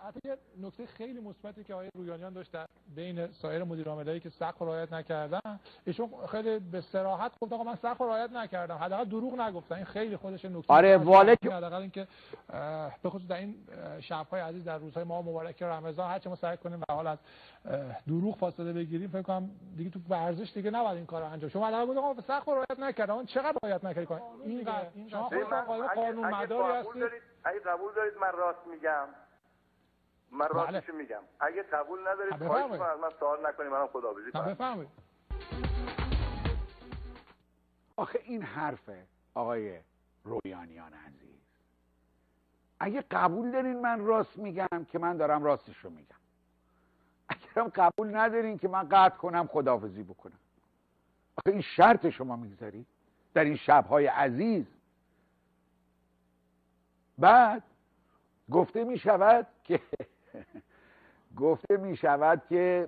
حتی یه نکته خیلی مثبتی که آقای رویانیان داشت در بین سایر مدیر عاملایی که سقف رو رعایت نکردن، ایشون خیلی به صراحت گفت آقا من سقف رو رعایت نکردم، حداقل دروغ نگفتن. این خیلی خودش نکته آره والا حداقل اینکه به خصوص در این شب‌های عزیز در روزهای ماه مبارک رمضان هر چه ما سعی کنیم به حال از دروغ فاصله بگیریم، فکر کنم دیگه تو ورزش دیگه نباید این کارو انجام. شما حداقل گفت آقا سقف رو رعایت نکردم، اون چقدر رعایت نکردید؟ اینقدر شما قانون مداری هستید. اگه قبول دارید من راست میگم، من راستشو میگم. اگه قبول ندارید خواهش می‌کنم از من سوال نکنید، منم خداحافظی کنم. بفرمایید. آخه این حرفه آقای رویانیان عزیز، اگه قبول دارین من راست میگم که من دارم راستشو میگم، اگرم قبول ندارین که من قطع کنم خداحافظی بکنم. آخه این شرط شما میگذارید در این شب‌های عزیز. بعد گفته می شود که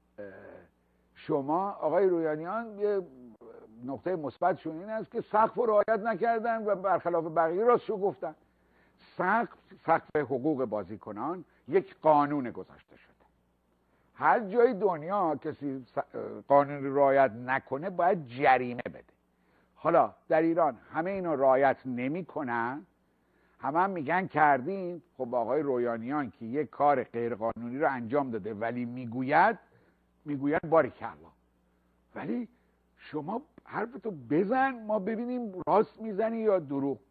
شما آقای رویانیان یه نقطه مثبتشون این است که سقف رو رعایت نکردن و برخلاف بقیه راستشو گفتن. سقف حقوق بازیکنان یک قانون گذاشته شده. هر جای دنیا کسی قانون رو رعایت نکنه باید جریمه بده. حالا در ایران همه اینو رعایت نمی‌کنن، هم میگن کردیم. خب آقای رویانیان که یک کار غیرقانونی رو انجام داده ولی میگوید باریکلا، ولی شما حرفتو بزن ما ببینیم راست میزنی یا دروغ.